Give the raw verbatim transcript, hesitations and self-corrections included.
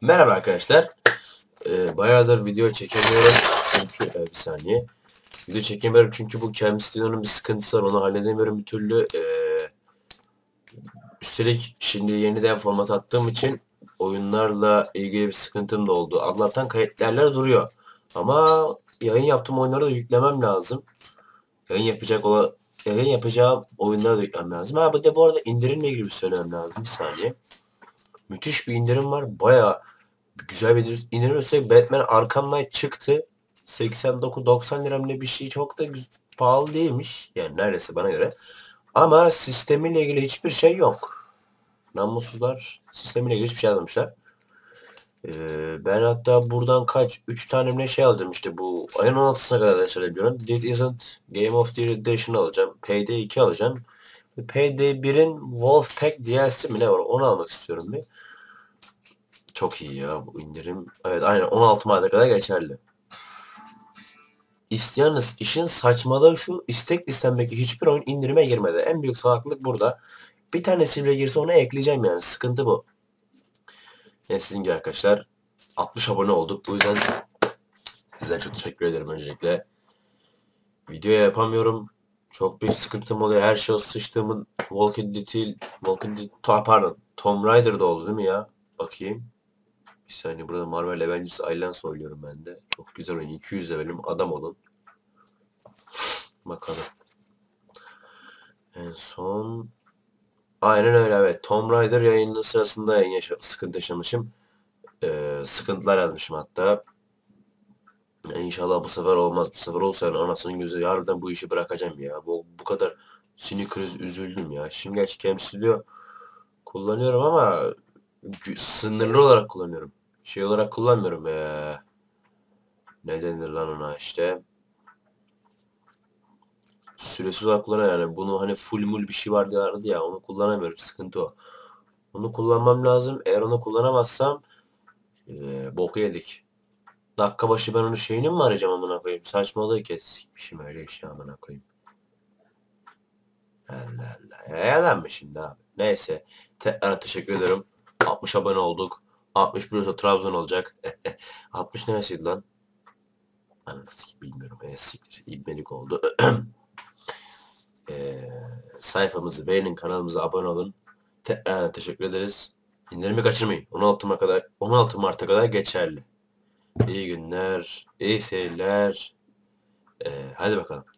Merhaba arkadaşlar. Ee, bayağıdır video çekemiyorum. Çünkü e, bir saniye. Video çekemiyorum çünkü bu Cam Studio'nun bir sıkıntısı var. Onu halledemiyorum bir türlü. Ee, üstelik şimdi yeniden format attığım için oyunlarla ilgili bir sıkıntım da oldu. Allah'tan kayıtlarlar duruyor. Ama yayın yaptığım oyunları da yüklemem lazım. Yayın yapacak olan yayın yapacağım oyunları da yüklemem lazım. Ha bu de bu arada indirimle ilgili bir söylemem lazım. Bir saniye. Müthiş bir indirim var. Bayağı güzel bir indirim. Üstelik Batman Arkham Knight çıktı. seksen dokuz doksan lira mı ne bir şey, çok da güz- pahalı değilmiş. Yani neredeyse bana göre. Ama sistemiyle ilgili hiçbir şey yok. Namussuzlar sistemiyle ilgili hiçbir şey yazmamışlar. Ee, ben hatta buradan kaç üç tane mi ne şey alacağım işte bu ayın on altısına kadar yaşayabiliyorum. This isn't Game of the Year Edition alacağım. Payday iki alacağım. Payday birin Wolfpack D L C mi ne var, onu almak istiyorum bir. Çok iyi ya bu indirim. Evet aynen on altı Mart'a kadar geçerli. İsteyeniniz işin saçmalığı şu: istek listemdeki hiçbir oyun indirime girmedi. En büyük salaklık burada. Bir tanesi bile girse onu ekleyeceğim yani. Sıkıntı bu. Yani sizin gibi arkadaşlar altmış abone olduk. Bu yüzden size çok teşekkür ederim öncelikle. Video yapamıyorum. Çok büyük sıkıntım oluyor. Her şey o sıçtığımın Walking Dead, Walking Dead, pardon Tomb Raider'da oldu değil mi ya? Bakayım. Bir saniye, burada Marvel Avengers Alliance oynuyorum ben de. Çok güzel oyun. iki yüz levelim, adam olun. Bakalım. En son aynen öyle, evet. Tomb Raider yayının sırasında yayın yaşa sıkıntı yaşamışım. Ee, sıkıntılar yazmışım hatta. Yani İnşallah bu sefer olmaz. Bu sefer olsa yani anasının gözü, harbiden bu işi bırakacağım ya. Bu, bu kadar sinir kriz üzüldüm ya. Şimdi gerçi Cam Studio kullanıyorum ama sınırlı olarak kullanıyorum. Şey olarak kullanmıyorum. Ee, ne denir lan ona işte. Süresiz olarak kullanıyorum yani. Bunu hani full mul bir şey vardı ya, onu kullanamıyorum. Sıkıntı o. Onu kullanmam lazım. Eğer onu kullanamazsam ee, boku yedik. Dakika başı ben onu şeyini mi arayacağım amına koyayım? Saçmalığı kesmişim öyle şey amına koyayım. Allah Allah. Yalan mı şimdi abi? Neyse. Tekrar teşekkür ederim. altmış abone olduk. altmış biliyorsa Trabzon olacak. altmış neresiydi lan? Anasını bilmiyorum. E, siktir. İbnelik oldu. e, sayfamızı beğenin, kanalımıza abone olun. Tekrar teşekkür ederiz. İndirimi kaçırmayın. on altı Mart'a kadar on altı Mart'a kadar geçerli. İyi günler, iyi seyirler. Ee, hadi bakalım.